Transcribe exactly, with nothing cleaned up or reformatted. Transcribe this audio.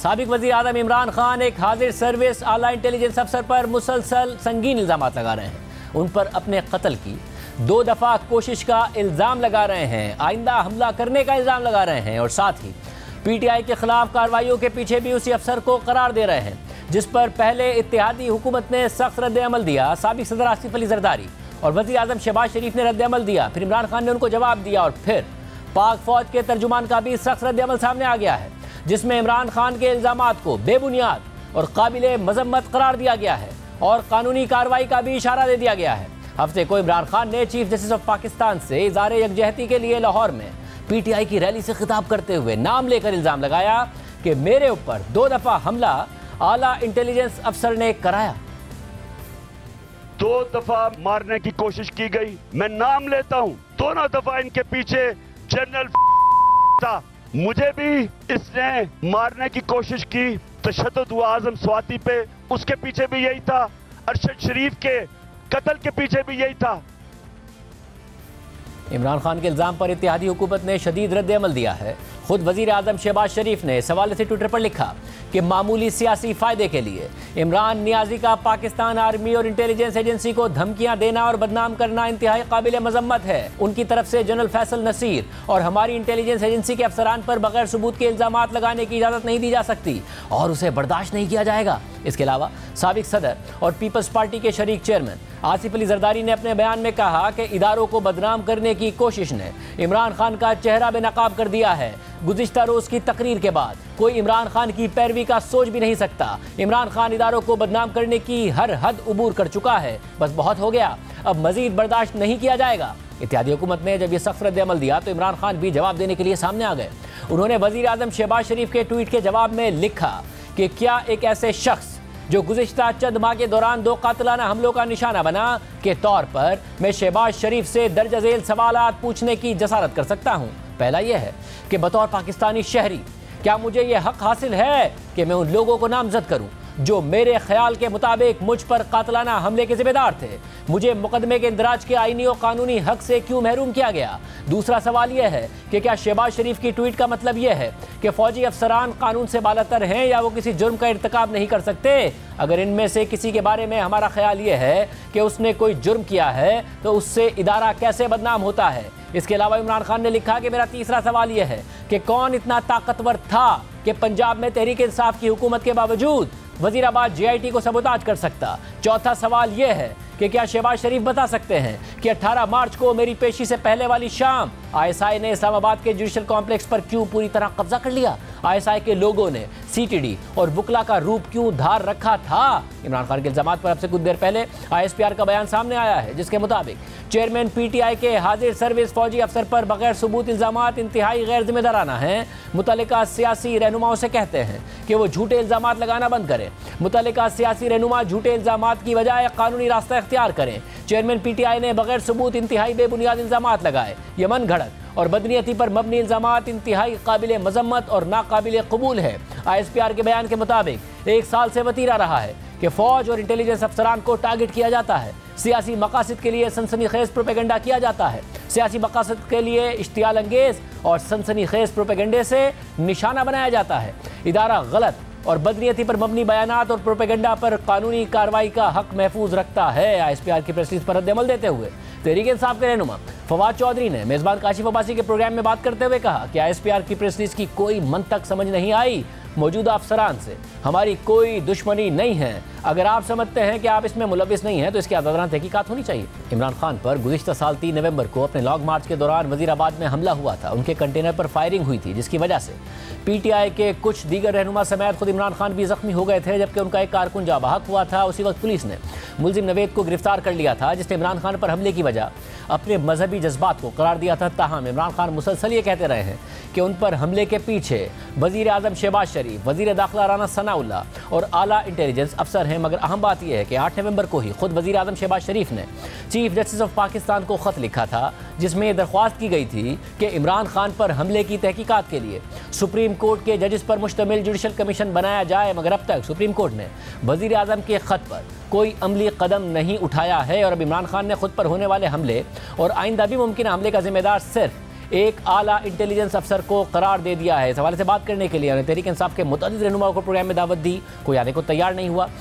साबिक वज़ीर आज़म इमरान खान एक हाजिर सर्विस आला इंटेलिजेंस अफसर पर मुसलसल संगीन इल्ज़ाम लगा रहे हैं। उन पर अपने कत्ल की दो दफ़ा कोशिश का इल्ज़ाम लगा रहे हैं, आइंदा हमला करने का इल्ज़ाम लगा रहे हैं और साथ ही पीटीआई के खिलाफ कार्रवाइयों के पीछे भी उसी अफसर को करार दे रहे हैं जिस पर पहले इत्तेहादी हुकूमत ने सख्त रद्द-ए-अमल दिया। साबिक सदर आसिफ अली जरदारी और वज़ीर आज़म शहबाज शरीफ ने रद्द-ए-अमल दिया, फिर इमरान खान ने उनको जवाब दिया और फिर पाक फौज के तर्जुमान का भी सख्त रद्द-ए-अमल सामने आ गया है जिसमें इमरान खान के इल्ज़ामात को बेबुनियाद और काबिले मजम्मत करार दिया गया है और कानूनी कार्रवाई का भी इशारा दे दिया गया है। हफ्ते को इमरान खान ने चीफ जस्टिस ऑफ पाकिस्तान से इज़हार यकजहती के लिए लाहौर में पीटीआई की रैली से खिताब करते हुए नाम लेकर इल्ज़ाम लगाया कि मेरे ऊपर दो दफ़ा हमला आला इंटेलिजेंस अफसर ने कराया। दो दफा मारने की कोशिश की गई, मैं नाम लेता हूं, दोनों दफा इनके पीछे जनरल था, मुझे भी इसने मारने की कोशिश की, तशद्दुद हुआ आजम स्वाति पे, उसके पीछे भी यही था, अरशद शरीफ के कत्ल के पीछे भी यही था। इमरान खान के इल्ज़ाम पर इत्तेहादी हुकूमत ने शदीद रद्द-ए-अमल दिया है। खुद वज़ीर आज़म शहबाज शरीफ ने इस हवाले से ट्विटर पर लिखा कि मामूली सियासी फ़ायदे के लिए इमरान नियाज़ी का पाकिस्तान आर्मी और इंटेलिजेंस एजेंसी को धमकियां देना और बदनाम करना इंतहाई काबिल मजम्मत है। उनकी तरफ से जनरल फैसल नसीर और हमारी इंटेलिजेंस एजेंसी के अफसरान पर बगैर सबूत के इल्ज़ामात लगाने की इजाज़त नहीं दी जा सकती और उसे बर्दाश्त नहीं किया जाएगा। इसके अलावा साबिक सदर और पीपल्स पार्टी के शरीक चेयरमैन आसिफ अली जरदारी ने अपने बयान में कहा कि इदारों को बदनाम करने की कोशिश ने इमरान खान का चेहरा बेनकाब कर दिया है। गुज़िश्ता रोज़ की तकरीर के बाद कोई इमरान खान की पैरवी का सोच भी नहीं सकता। इमरान खान इदारों को बदनाम करने की हर हद उबूर कर चुका है, बस बहुत हो गया, अब मजीद बर्दाश्त नहीं किया जाएगा। इत्तेहादी हुकूमत ने जब यह सख्त रद्द-ए-अमल दिया तो इमरान खान भी जवाब देने के लिए सामने आ गए। उन्होंने वज़ीर आज़म शहबाज शरीफ के ट्वीट के जवाब में लिखा कि क्या एक ऐसे शख्स जो गुज़िश्ता चंद माह के दौरान दो कातिलाना हमलों का निशाना बना के तौर पर मैं शहबाज शरीफ से दर्ज झेल सवालात पूछने की जसारत कर सकता हूँ। पहला यह है कि बतौर पाकिस्तानी शहरी क्या मुझे यह हक हासिल है कि मैं उन लोगों को नामजद करूँ जो मेरे ख्याल के मुताबिक मुझ पर कातिलाना हमले के जिम्मेदार थे। मुझे मुकदमे के इंदराज के आईनी और कानूनी हक से क्यों महरूम किया गया। दूसरा सवाल यह है कि क्या शहबाज शरीफ की ट्वीट का मतलब यह है कि फौजी अफसरान कानून से बालातर हैं या वो किसी जुर्म का इर्तिकाब नहीं कर सकते। अगर इनमें से किसी के बारे में हमारा ख्याल यह है कि उसने कोई जुर्म किया है तो उससे इदारा कैसे बदनाम होता है। इसके अलावा इमरान खान ने लिखा कि मेरा तीसरा सवाल यह है कि कौन इतना ताकतवर था कि पंजाब में तहरीक इंसाफ की हुकूमत के बावजूद वजीराबाद जे आई टी को सबूताज कर सकता। चौथा सवाल यह है कि क्या शहबाज शरीफ बता सकते हैं कि अठारह मार्च को मेरी पेशी से पहले वाली शाम आई एस आई ने इस्लामाबाद के जुडिशल कॉम्प्लेक्स पर क्यों पूरी तरह कब्जा कर लिया। आई एस आई के लोगों ने सी टी डी और वुकला का रूप क्यों धार रखा था। इमरान खान के इल्जामात पर अब से कुछ देर पहले आई एस पी आर का बयान सामने आया है जिसके मुताबिक चेयरमैन पी टी आई के हाजिर सर्विस फौजी अफसर पर बगैर सबूत इल्जामात इंतहाई गैर जिम्मेदाराना हैं। मुतल्लिका सियासी रहनुमाओं से कहते हैं कि वो झूठे इल्जामात लगाना बंद करें। मुतल्लिका सियासी रहनुमा झूठे इल्जामात की बजाय कानूनी रास्ता इख्तियार करें। चेयरमैन पी टी आई ने बगैर सबूत इंतहाई बेबुनियाद इल्जामात लगाए। ये मन घड़त और बदनीयती पर मबनी इल्जामात इंतहाई काबिल मजम्मत और नाकाबिल कबूल है। आई एस पी आर के बयान के मुताबिक एक साल से वतीरा रहा है कि फौज और इंटेलिजेंस अफसरान को टारगेट किया जाता है, सियासी मकासद के लिए सनसनीखेज प्रोपेगेंडा किया जाता है। सियासी मकासद के लिए इश्तियाल अंगेज और सनसनीखेज प्रोपेगेंडे से निशाना बनाया जाता है। इदारा गलत और बदनीयती पर मबनी बयानात और प्रोपेगेंडा पर कानूनी कार्रवाई का हक महफूज रखता है। आई एस पी आर की प्रेस रिलीज पर रद्द-ए-अमल देते हुए तहरीक इंसाफ के रहनुमा फवाद चौधरी ने मेज़बान काशिफ अब्बासी के प्रोग्राम में बात करते हुए कहा कि आई एस पी आर की प्रेस रिलीज की कोई मंतक समझ नहीं आई। मौजूदा अफसरान से हमारी कोई दुश्मनी नहीं है। अगर आप समझते हैं कि आप इसमें मुलविस नहीं हैं तो इसकी आज़ादाना तहकीकात होनी चाहिए। इमरान खान पर गुज़िश्ता साल तीन नवंबर को अपने लॉन्ग मार्च के दौरान वजीराबाद में हमला हुआ था। उनके कंटेनर पर फायरिंग हुई थी जिसकी वजह से पी टी आई के कुछ दीगर रहनुमा समेत खुद इमरान खान भी जख्मी हो गए थे जबकि उनका एक कारकुन जाँ बहक हुआ था। उसी वक्त पुलिस ने मुलजिम नवेद को गिरफ्तार कर लिया था जिसने इमरान खान पर हमले की वजह अपने मजहबी जज्बात को करार दिया था। ताहम इमरान खान मुसलसल ये कहते रहे हैं कि उन पर हमले के पीछे वज़ीर आज़म शहबाज शरीफ, वज़ीर दाखिला राना सनाउल्लाह और आला इंटेलिजेंस अफसर हैं। मगर अहम बात यह है कि आठ नवंबर को ही खुद वज़ीर आज़म शहबाज शरीफ ने चीफ जस्टिस ऑफ पाकिस्तान को ख़त लिखा था जिसमें यह दरख्वास्त की गई थी कि इमरान खान पर हमले की तहकीकात के लिए सुप्रीम कोर्ट के जजेस पर मुश्तमिल जुडिशल कमीशन बनाया जाए। मगर अब तक सुप्रीम कोर्ट ने वज़ीर आज़म के ख़त पर कोई अमली कदम नहीं उठाया है और अब इमरान खान ने खुद पर होने वाले हमले और आइंदा भी मुमकिन हमले का जिम्मेदार सिर्फ एक आला इंटेलिजेंस अफसर को करार दे दिया है। इस हवाले से बात करने के लिए उन्होंने तहरीक इंसाफ के मुतअद्दिद रहनुमाओं को प्रोग्राम में दावत दी, कोई आने को तैयार नहीं हुआ।